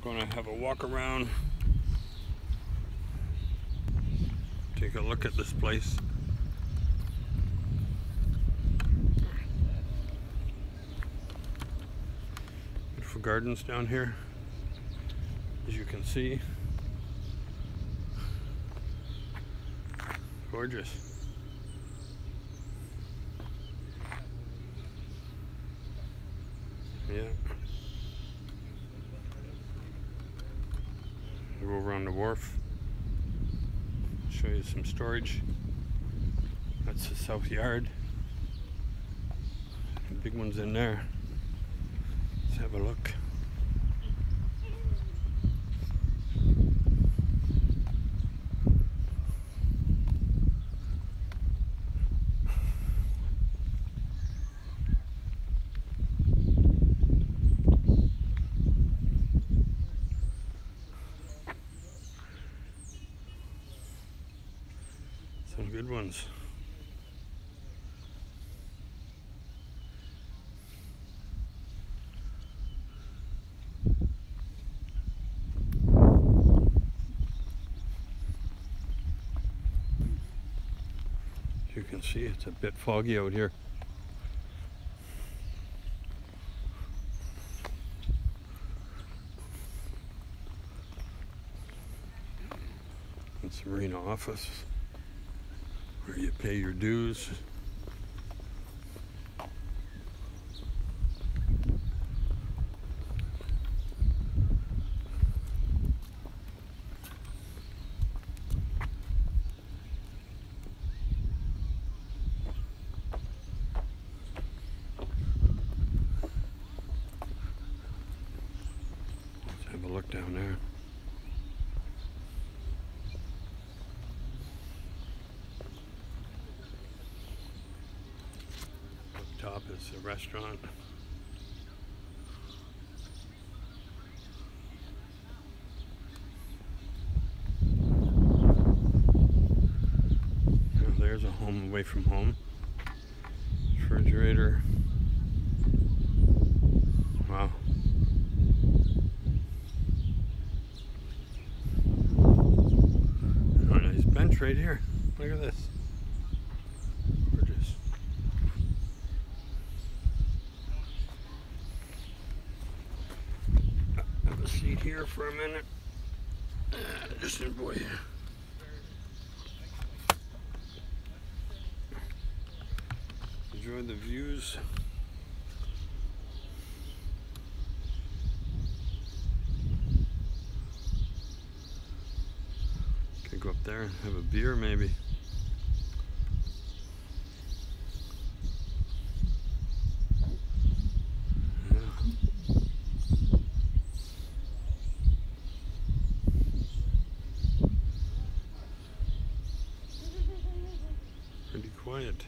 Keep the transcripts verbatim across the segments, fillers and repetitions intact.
Going to have a walk around, take a look at this place. Beautiful gardens down here, as you can see. Gorgeous. Yeah. Go around the wharf, show you some storage. That's the south yard. The big one's in there. Let's have a look. Some good ones. As you can see, it's a bit foggy out here. It's the marina office, where you pay your dues. Let's have a look down there. Top is the restaurant. Now there's a home away from home. Refrigerator. Wow. Oh, nice bench right here. Look at this. Seat here for a minute. Uh, just enjoy it. Enjoy the views. Could go up there and have a beer maybe. Pretty quiet.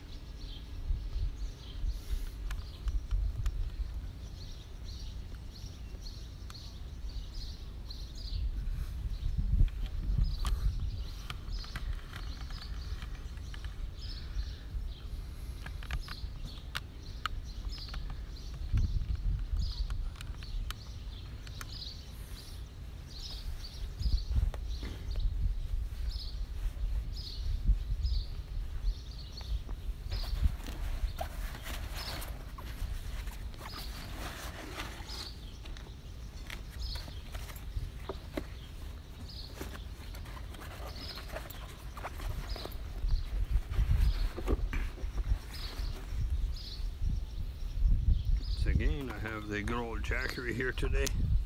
Again, I have the good old Jackery here today.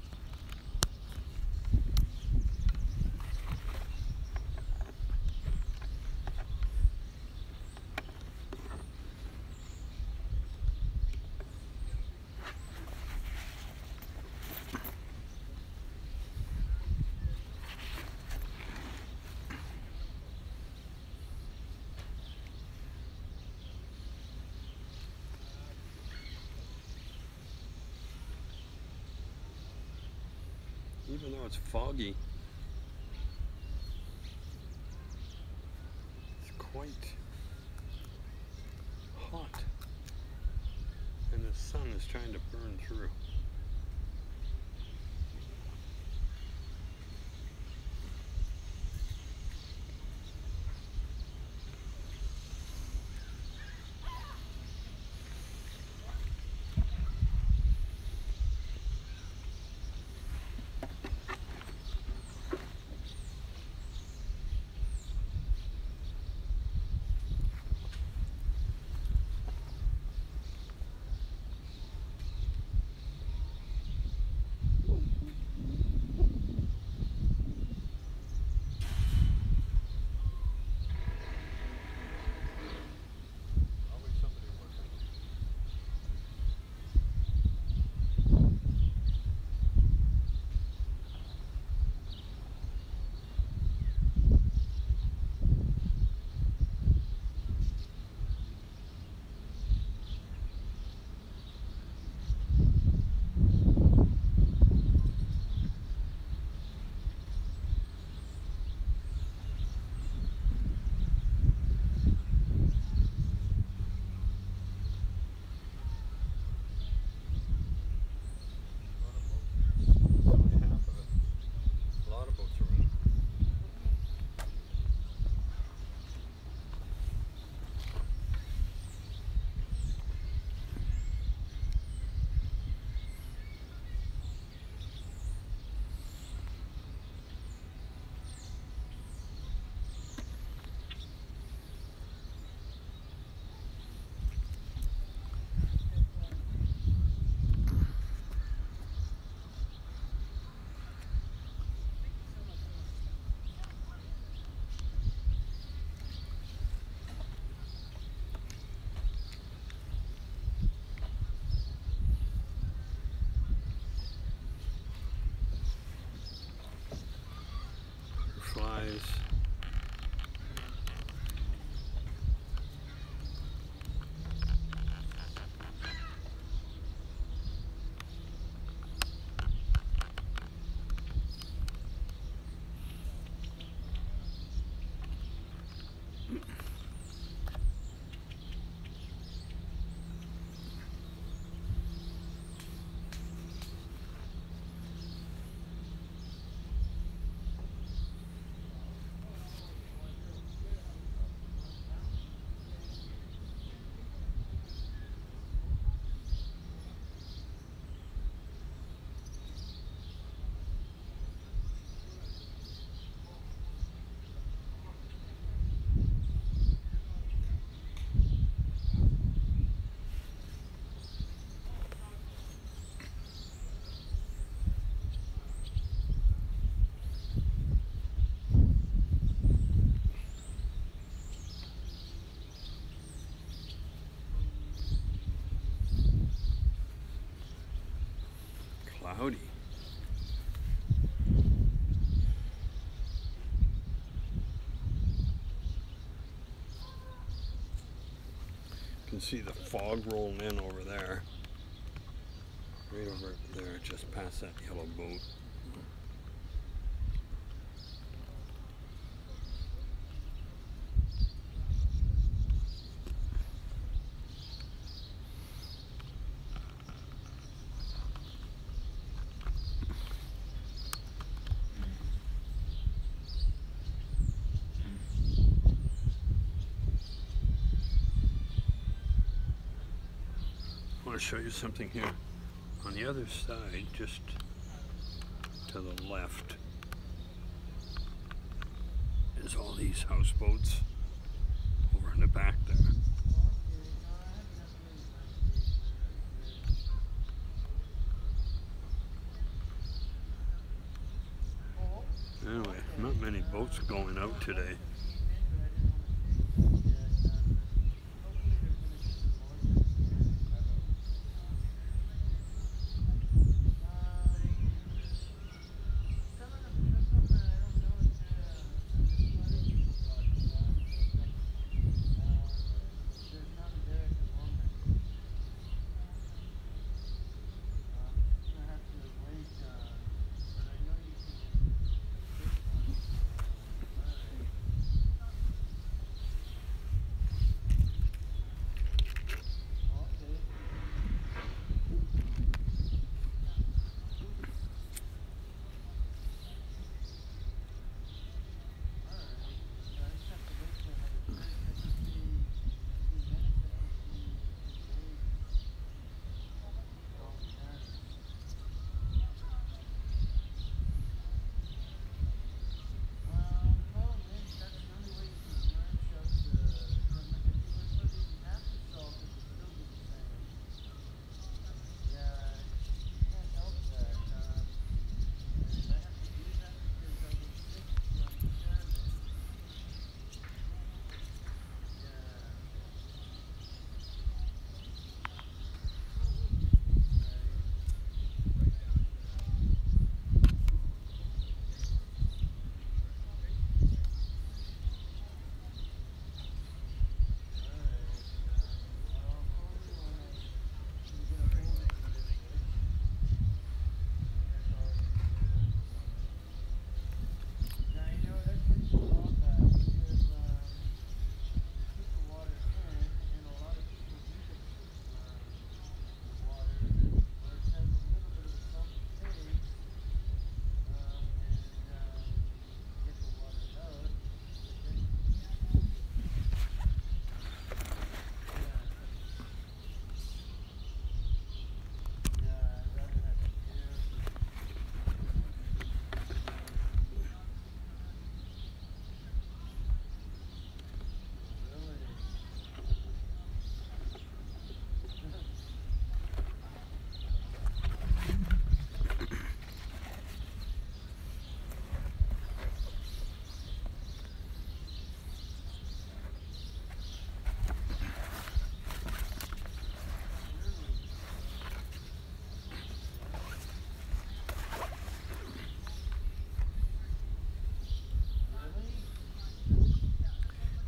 Even though it's foggy, it's quite hot, and the sun is trying to burn through. Flies. Cloudy. You can see the fog rolling in over there. Right over there, just past that yellow boat. I want to show you something here. On the other side, just to the left, is all these houseboats over in the back there. Anyway, not many boats going out today.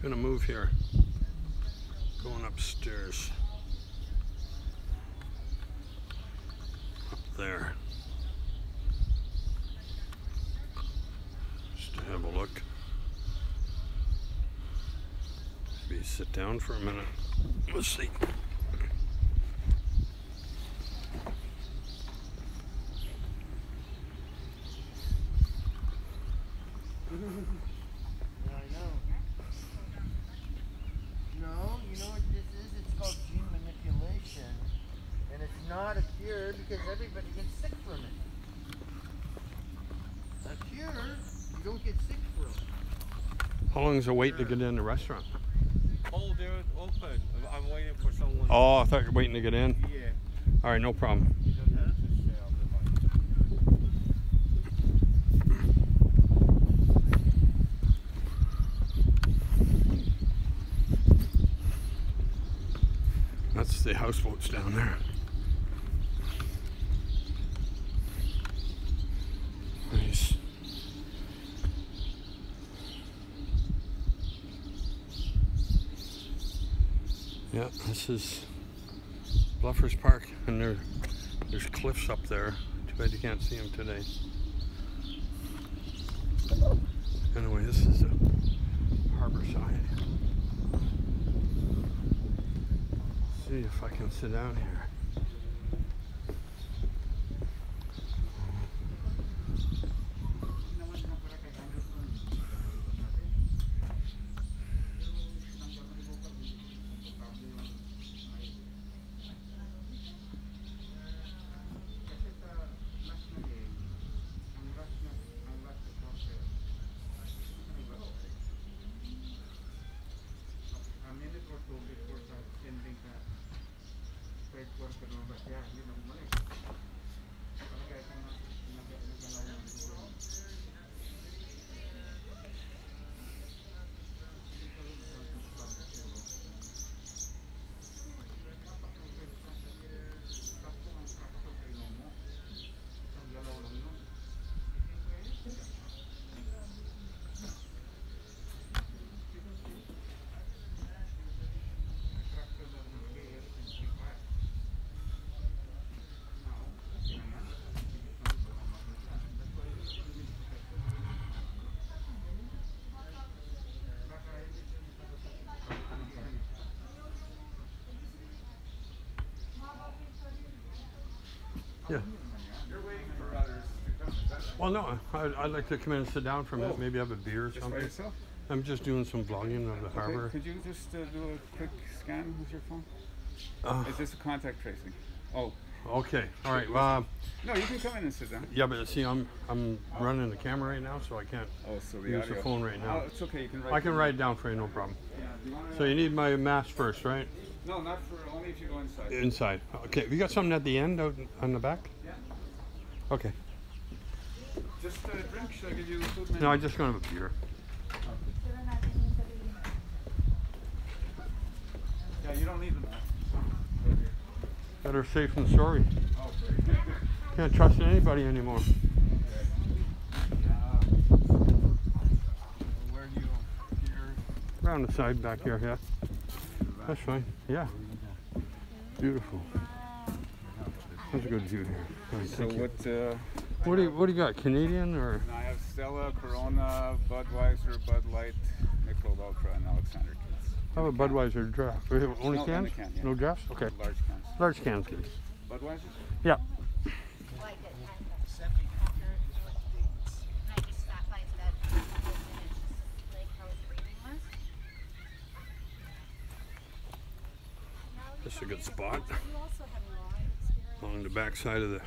Gonna move here. Going upstairs. Up there. Just to have a look. Maybe sit down for a minute. Let's see. Not a cure because everybody gets sick from it. A cure, you don't get sick from it. How long is the wait to get in the restaurant? Oh, they're open. I'm waiting for someone. Oh, I thought you were waiting to get in. Yeah. All right, no problem. You don't have to stay on the That's the houseboats down there. Nice. Yeah, this is Bluffers Park, and there, there's cliffs up there. Too bad you can't see them today. Anyway, this is a harbor side. See if I can sit down here. Yeah. You're waiting for others to come. Is that right? Well, no, I'd, I'd like to come in and sit down for a minute, Oh. maybe have a beer or Just by something. yourself? I'm just doing some vlogging of the Okay. harbor. Could you just uh, do a quick scan with your phone? Uh, Is this a contact tracing? Oh, okay, all right. Well, um, no, you can come in and sit down. yeah, but see, I'm I'm running the camera right now, so I can't Oh, so the use audio. the phone right now. Oh, it's okay. You can write. I can down. write it down for you, no problem. Yeah. Do you wanna, So you need my mask first, right? No, not for only if you go inside. Inside. Okay. Have you got something at the end out on the back? Yeah. Okay. Just a drink. Should I give you the food menu? No, I just gonna have a beer. Yeah, you don't need the mask. Better safe than sorry. Oh, sorry. Can't trust anybody anymore. Uh, where do you here? Around the side back here, yeah. That's fine. Yeah. Beautiful. That's a good view here. All right, So thank you. what? Uh, What do you what do you got? Canadian or? I have Stella, Corona, Budweiser, Bud Light, Michelob Ultra, and Alexander Keith's. How about Budweiser draft? We have only No, cans? only can, yeah. No drafts? Okay. Large cans. Large cans, good. Budweiser? Yeah. This is a good spot. Along the back side of the.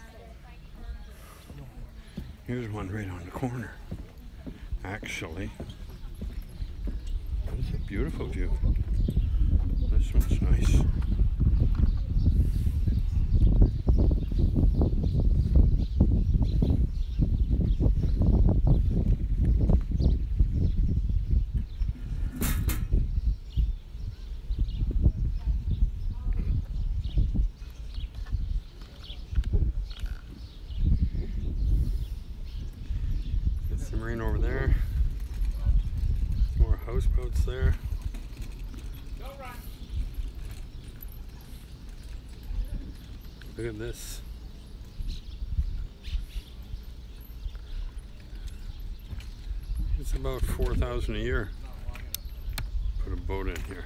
Here's one right on the corner. Actually, that's a beautiful view. This one's nice. It's the marina over there. More house. houseboats there. Look at this. It's about four thousand a year. Put a boat in here.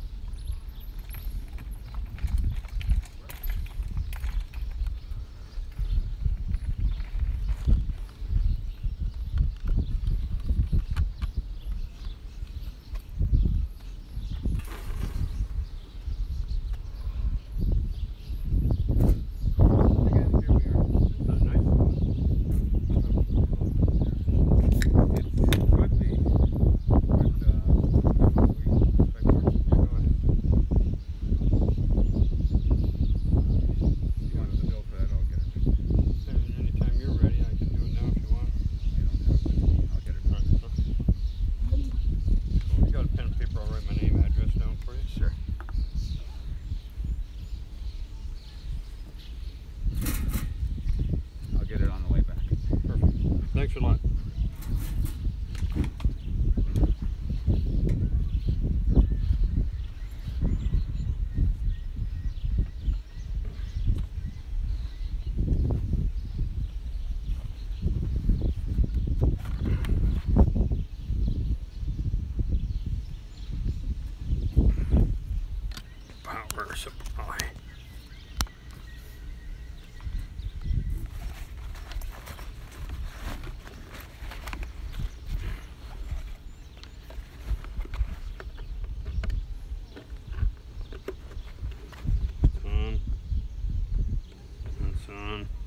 Thanks a lot. Power supply. On.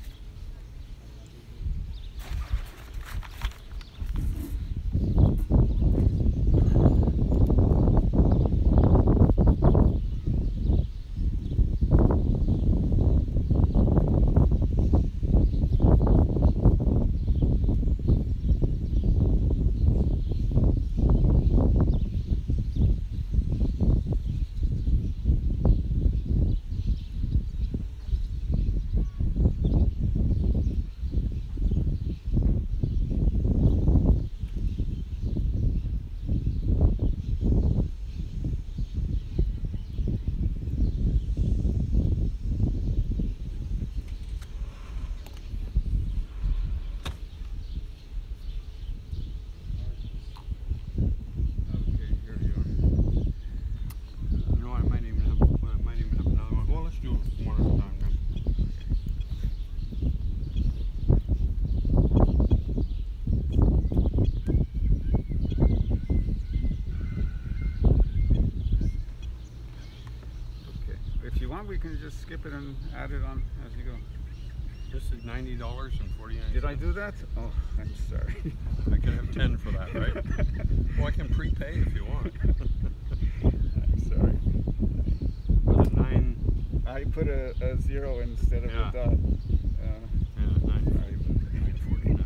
We can just skip it and add it on as you go. This is ninety dollars and forty-nine cents. Did I do that? Oh, I'm sorry. I can have ten for that, right? Well, I can prepay if you want. I'm sorry. Was it nine? I put a, a zero instead of Yeah. a dot. Uh, Yeah, nine forty-nine.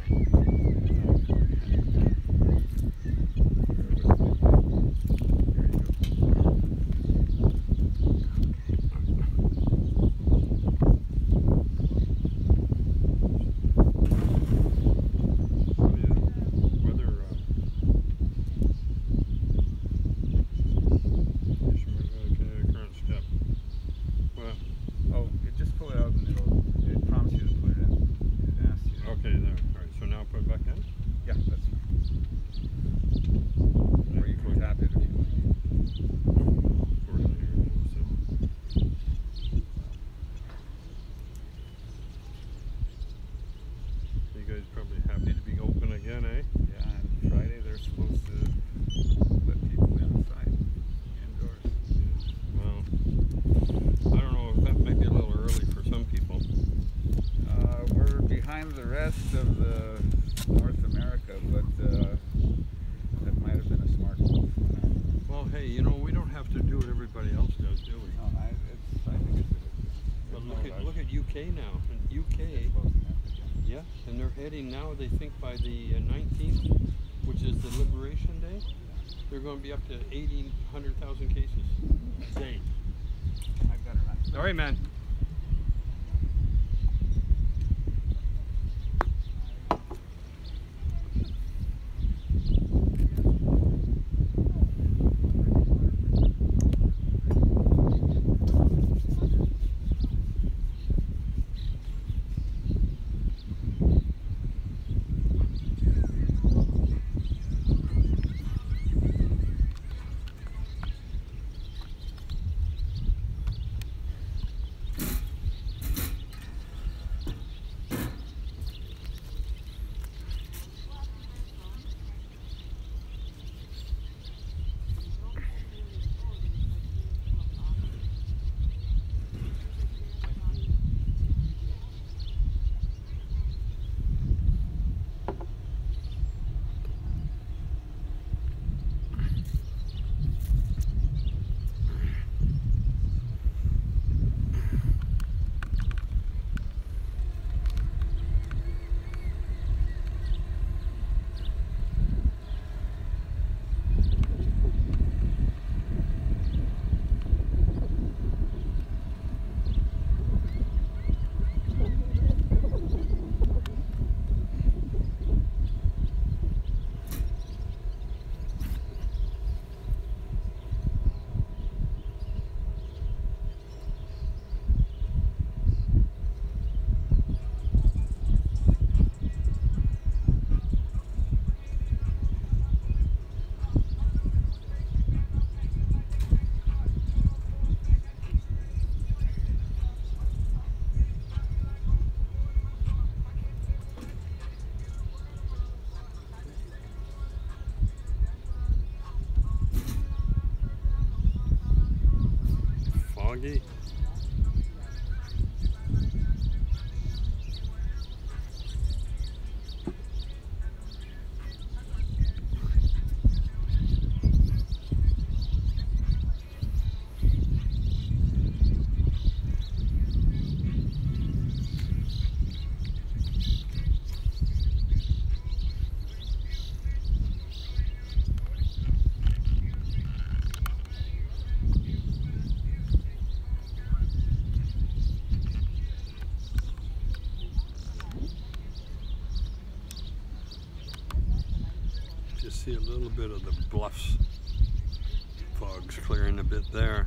the rest of the North America, but uh, that might have been a smart move. Well, hey, you know, we don't have to do what everybody else does, do we? No, I, it's, I think it's a But look at look at U K now. In U K, yeah, and they're heading now. They think by the nineteenth, which is the Liberation Day, they're going to be up to eighty, one hundred thousand cases a day. I've got it right. All right, man. foggy. Just see a little bit of the Bluffs. Fog's clearing a bit there.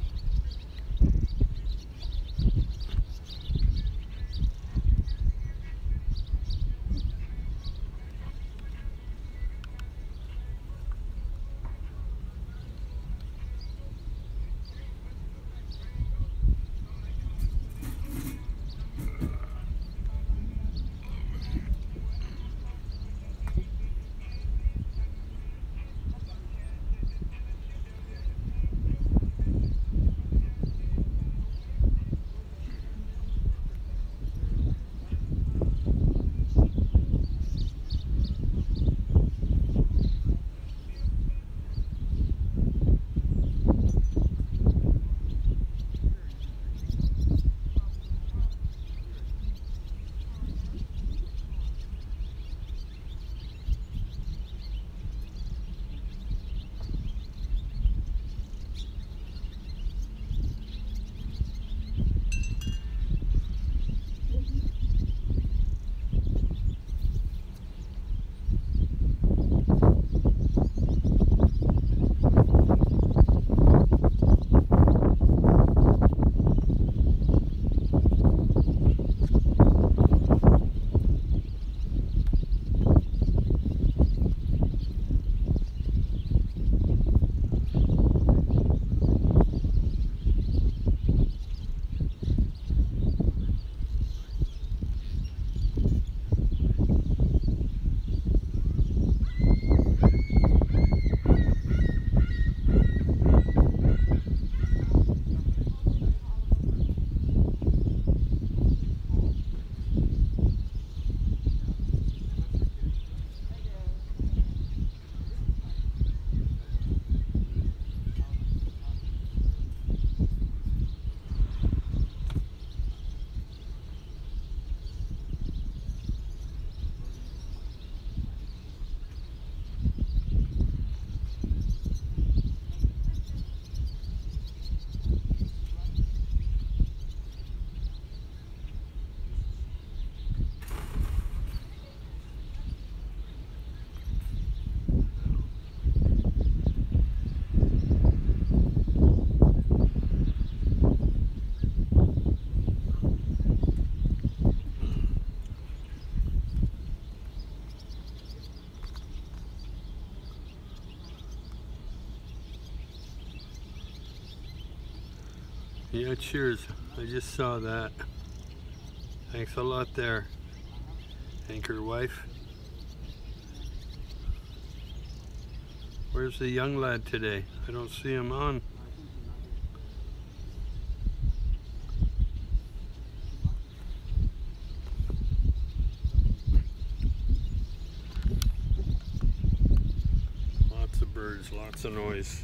Yeah, cheers. I just saw that. Thanks a lot there, anchor wife. Where's the young lad today? I don't see him on. Lots of birds, lots of noise.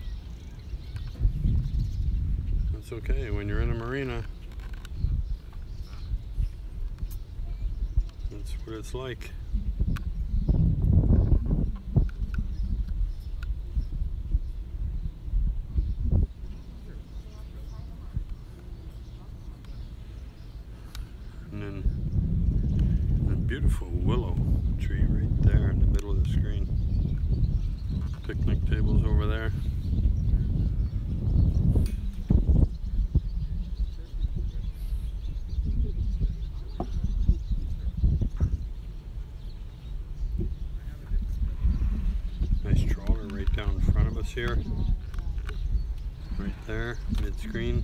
It's okay when you're in a marina. That's what it's like. And then a beautiful willow tree right there in the middle of the screen. Picnic tables over there. Down in front of us here, right there, mid-screen.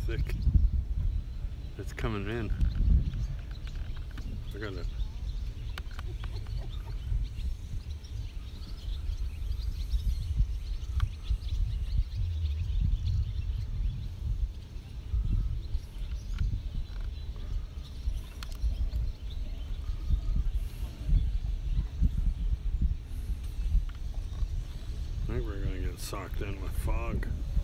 thick. It's coming in. Look at it. I think we're gonna get socked in with fog.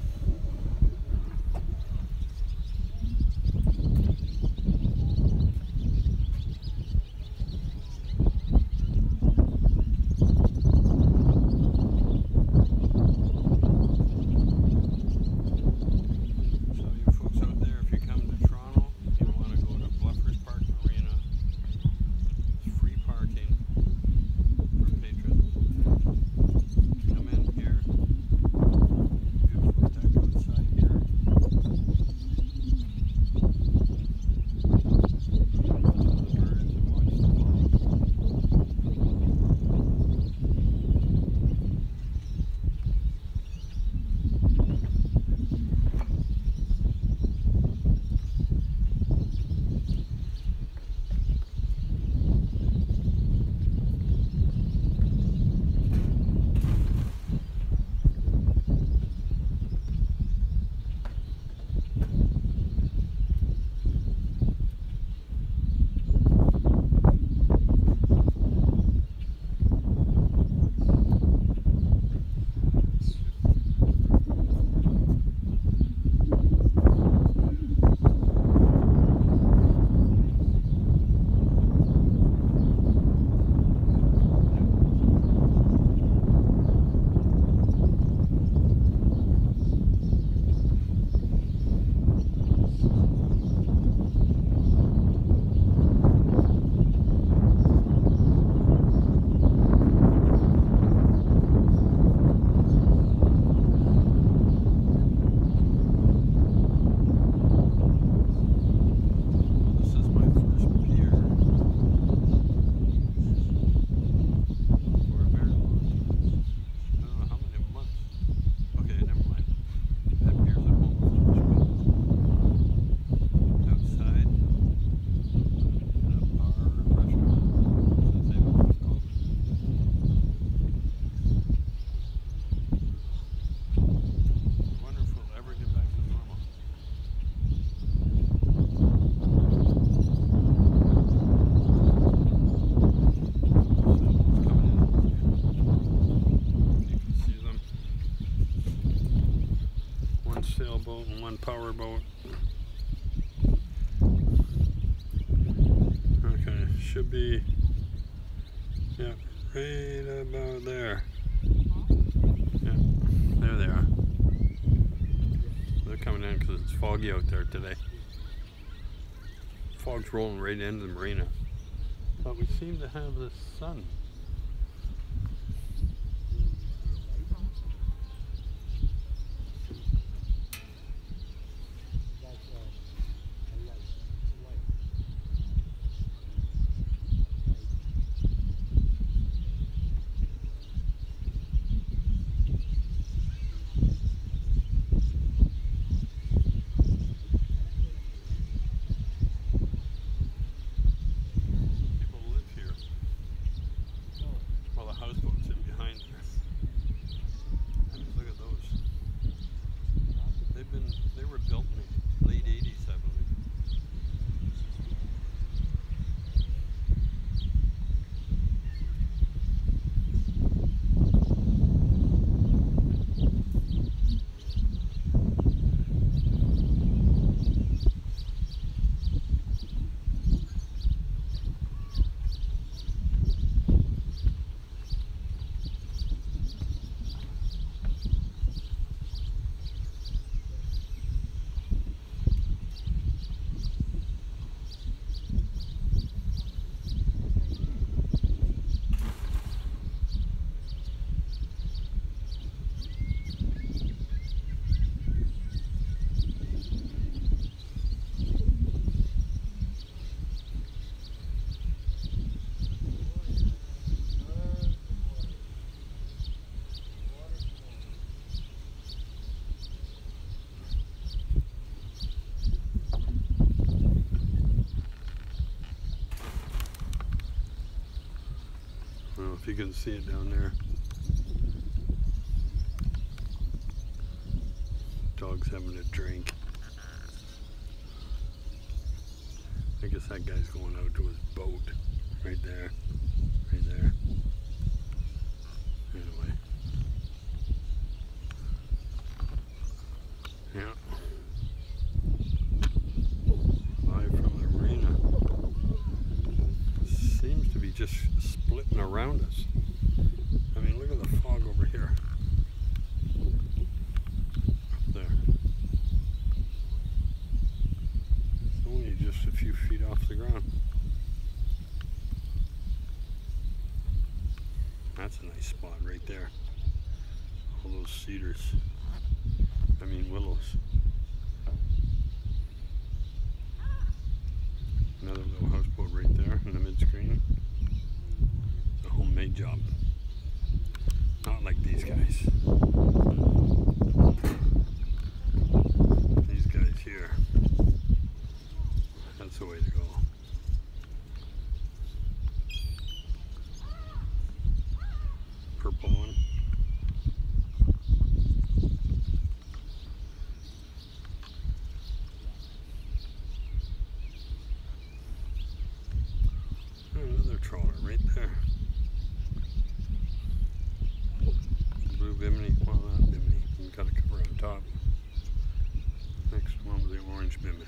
Sailboat and one power boat. Okay, should be, yeah, right about there. Yeah, there they are. They're coming in because it's foggy out there today. Fog's rolling right into the marina. But we seem to have the sun. You can see it down there. Dog's having a drink. I guess that guy's going out to his boat. Right there. Right there. Anyway. Yeah. Live from the marina. Seems to be just splitting around us. I mean, look at the fog over here. Up there. It's only just a few feet off the ground. That's a nice spot right there. All those cedars. I mean willows. Another little houseboat right there in the mid-screen. It's a homemade job. Not like these guys. These guys here. That's the way to go. Purple one. Another trawler right there. Blue bimini, well not bimini, we've got a cover on top. Next one with the orange bimini.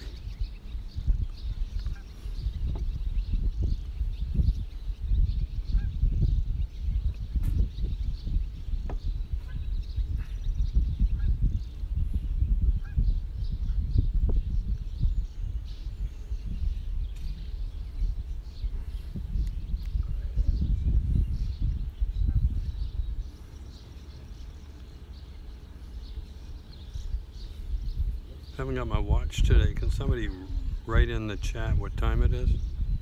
Haven't got my watch today. Can somebody write in the chat what time it is?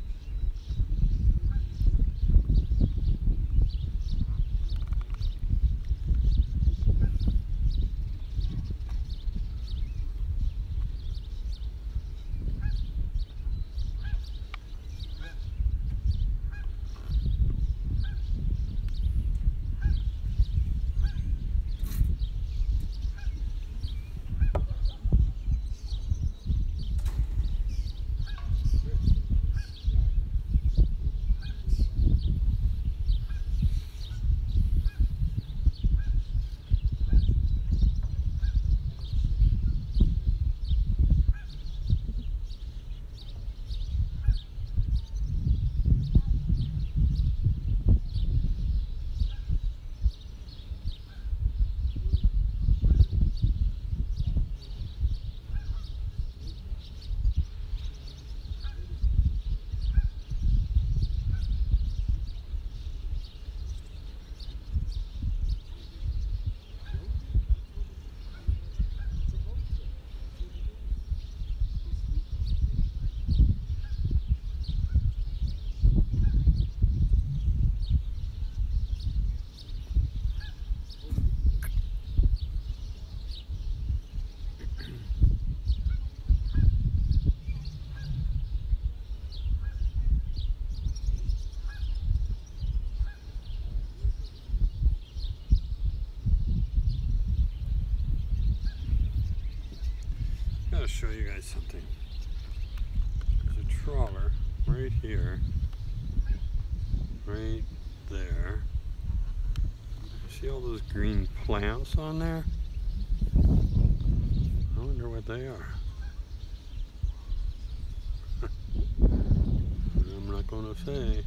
I'll show you guys something. There's a trawler right here, right there. See all those green plants on there? I wonder what they are. I'm not going to say.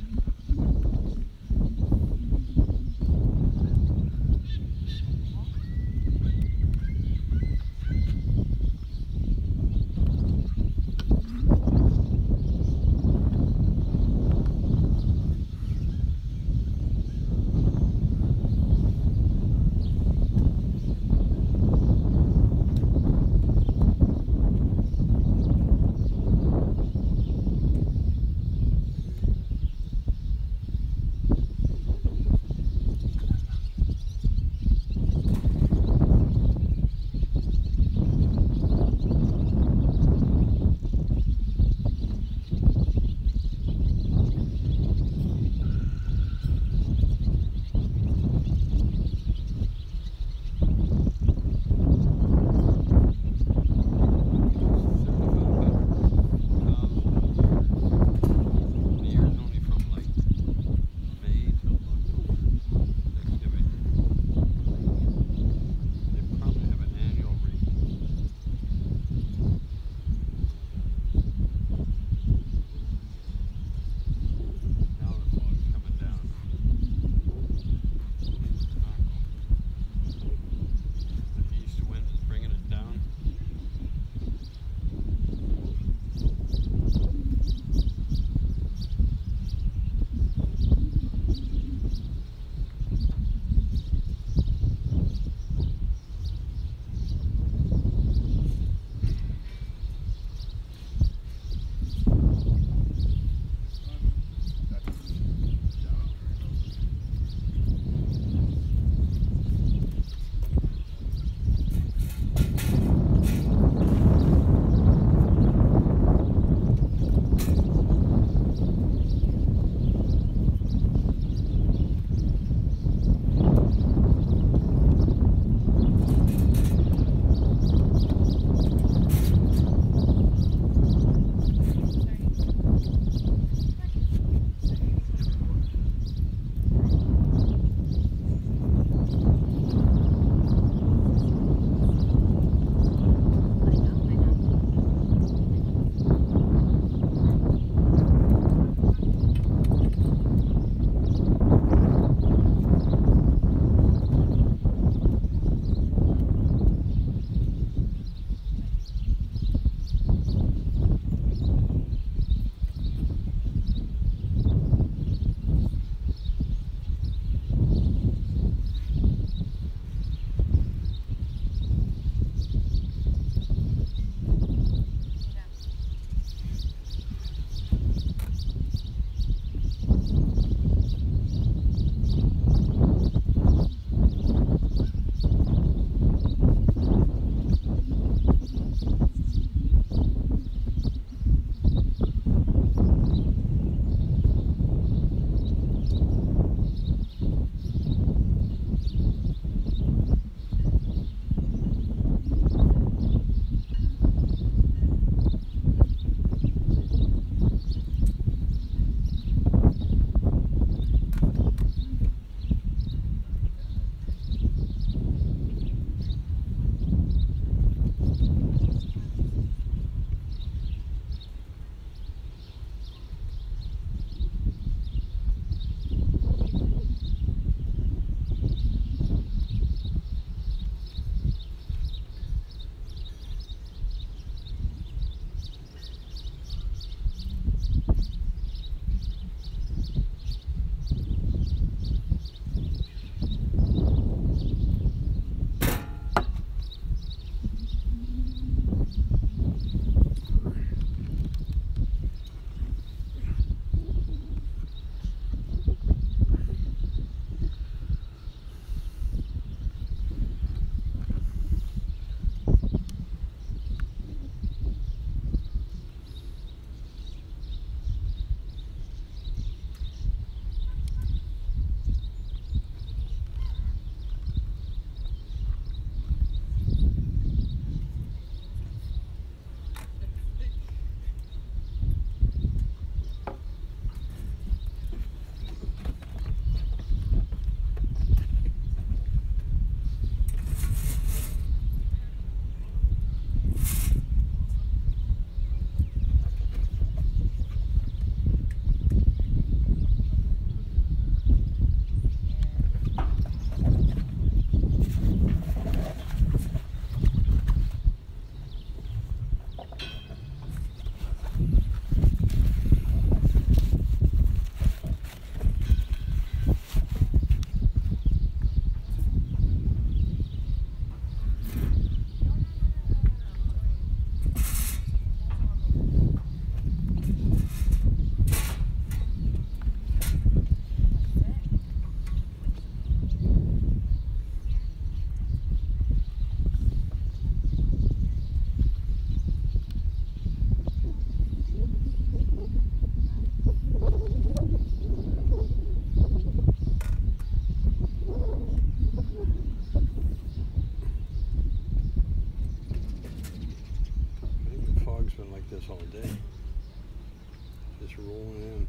all day. Just rolling in.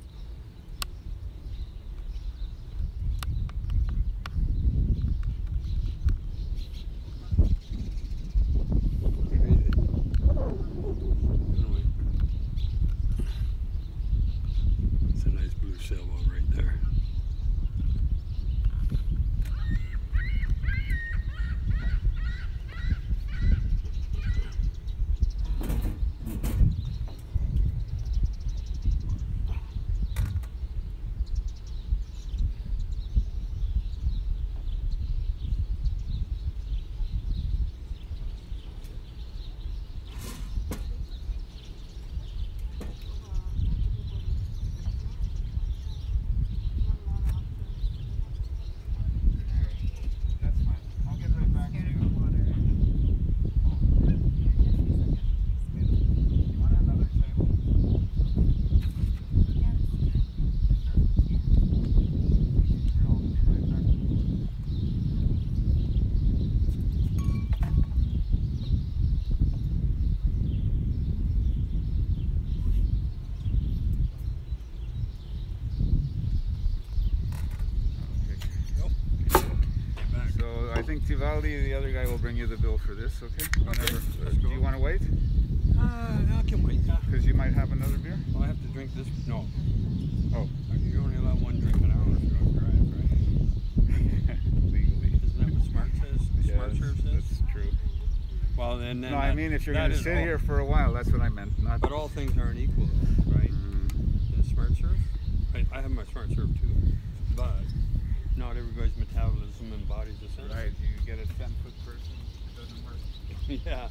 Anyway, it's a nice blue sailboat right there. I think Tivaldi, the other guy, will bring you the bill for this, okay? Whenever. Okay, Uh, do you want to wait? Uh, I can wait, yeah. Because you might have another beer? Well, I have to drink this. No. Oh. You only allow one drink an hour if you don't drive, right? Legally. Isn't that what Smart says? Yes, Smart Serve says? that's true. Well, and then No, that, I mean if you're that going to is sit all, here for a while, that's what I meant. Not. But all things aren't equal, though, right? Mm. In Smart Serve? I, I have my Smart Serve too, but not everybody's metabolism and body's the same. Right, you get a ten foot person, it doesn't work. Yeah.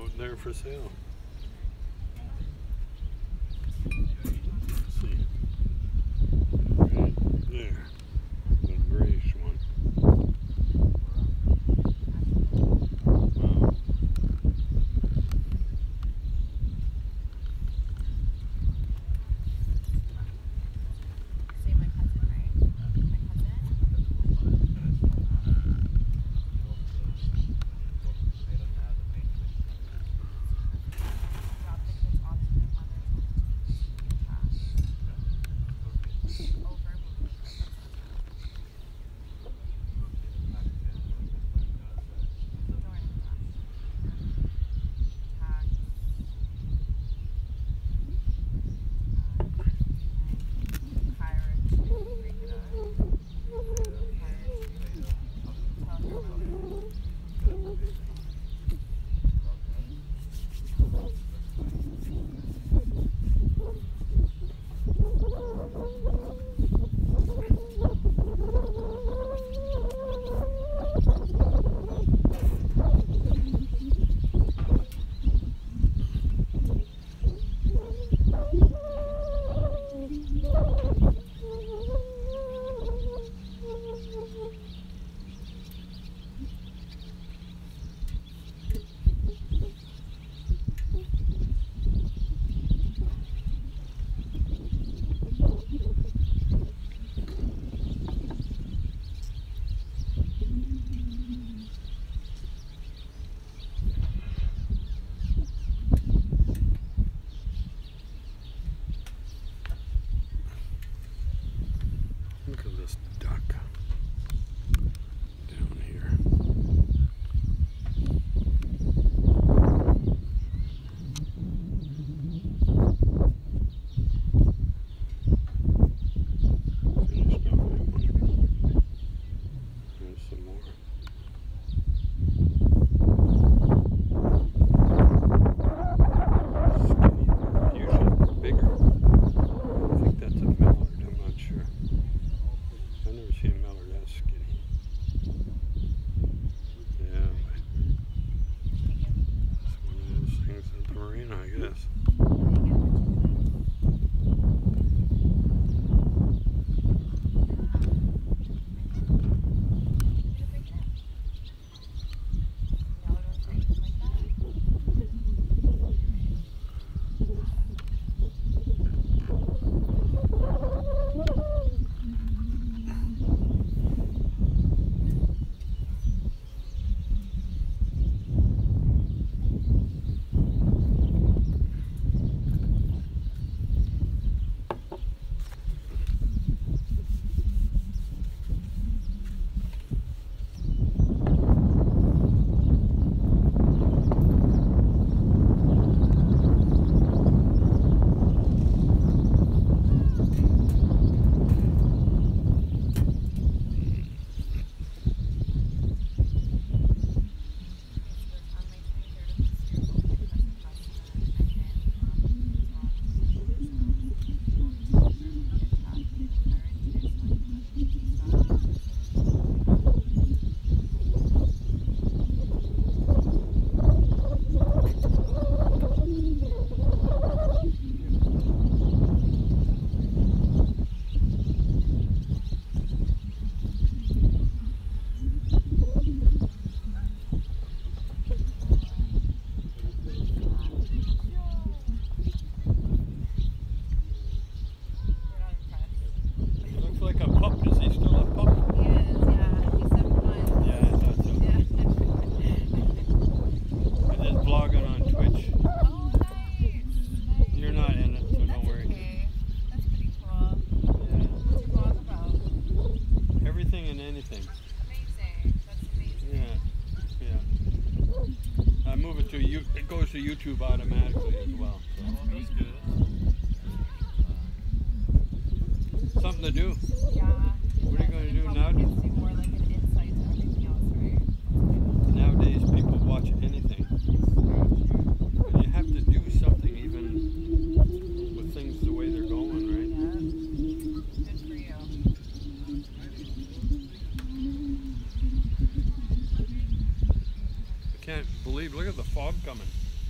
out there for sale. Let's see. Right there. The grayish one. Wow. Say my cousin, right? My cousin? Drop the kids off to their mother's house. Over. Look at this duck down here. Finished on that one. There's some more. Skinny. Usually bigger. I think that's a mallard. I'm not sure. I've never seen a mallard that skinny. Yeah, it's one of those things at the marina, I guess. To YouTube automatically as well. So. Oh, that's good. Something to do. Yeah. What are you going to do now? Gives you more like an insight to everything else, right? Nowadays people watch anything. And you have to do something even with things the way they're going, right? Yeah. Good for you. I can't believe, look at the fog coming.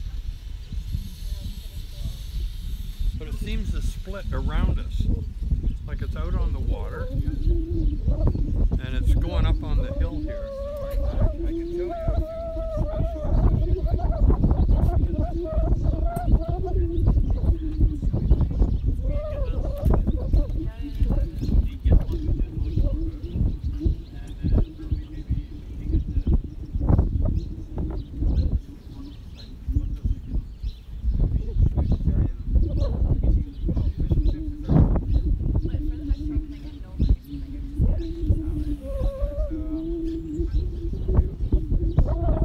seems to split around us. Like it's out on the water. And it's going up on the hill here. I can tell you a few But for the next time, can I get no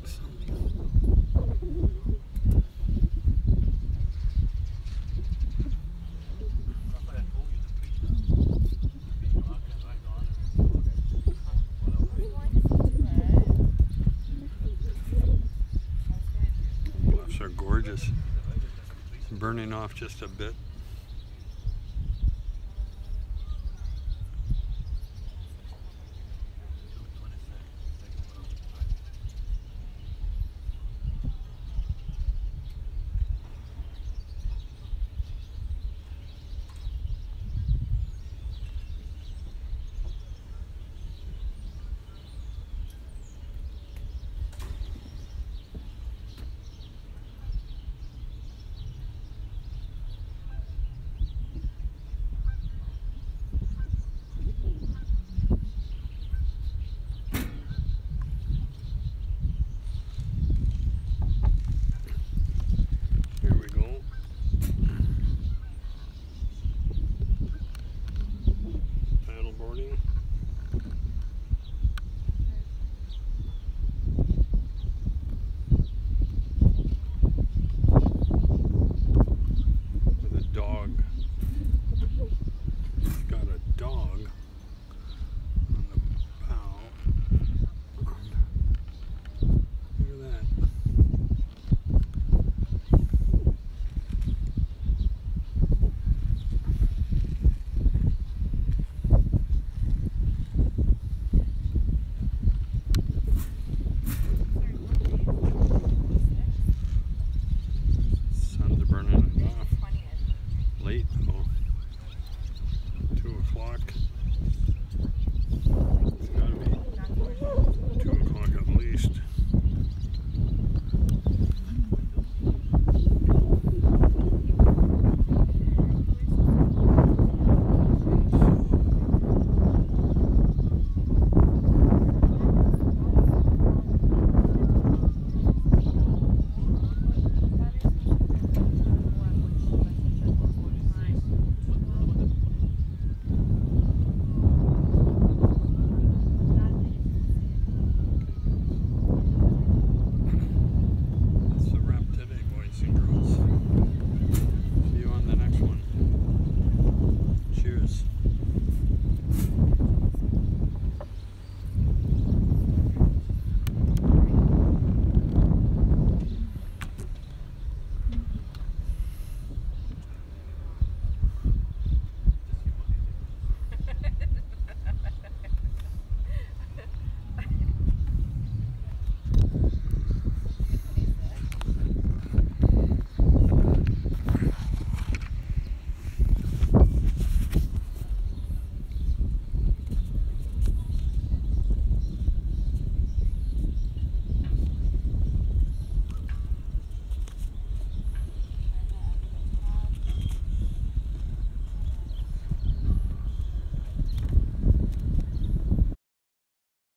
bluffs. Bluffs are gorgeous. Burning off just a bit.